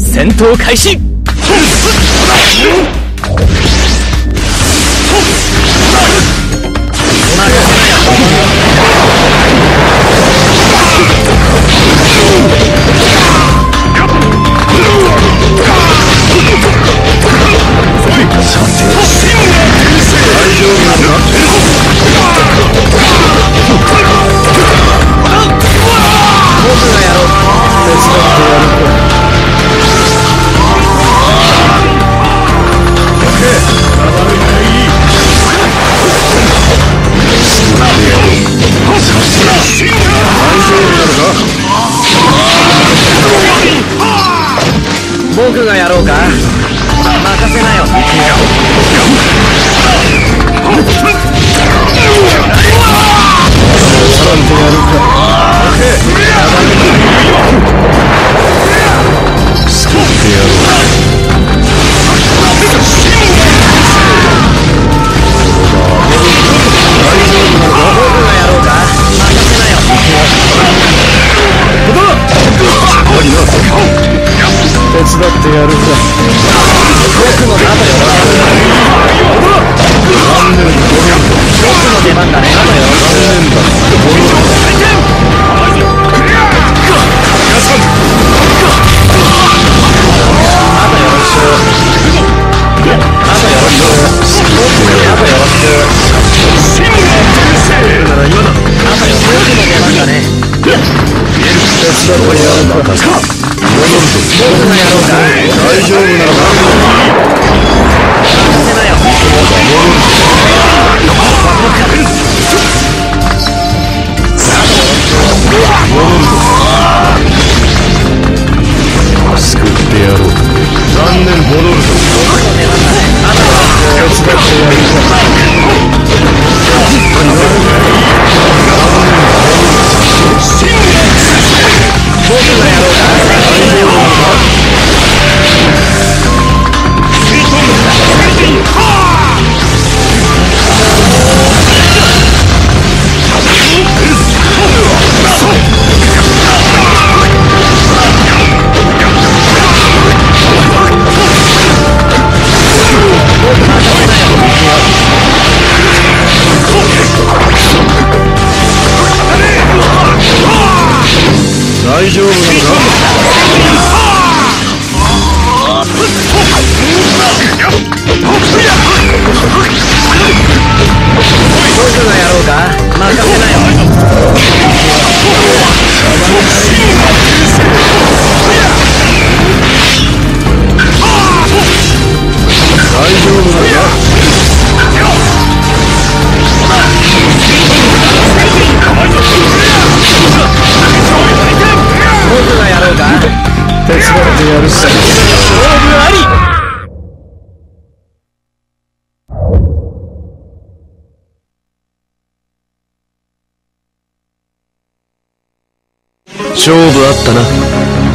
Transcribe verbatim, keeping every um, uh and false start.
戦闘開始。僕がやろうか。任せなよ。手伝ってやるか。僕の後よ。僕の出番だね。後よ。残念だ。あとよろしく。あとよろしく。あとよろしく。なら今だ。あとよ。僕の出番だね。手伝ってやるか。僕がやろうか。大丈夫なのか。任せなよ。救ってやろう。残念、戻るぞ。手伝ってやるか。僕がやろうか。大丈夫なのか。大丈夫なのか。僕がやろうか。任せなよ。大丈夫なのか。僕がやろうか。手伝ってやるさ。勝負あり。勝負あったな。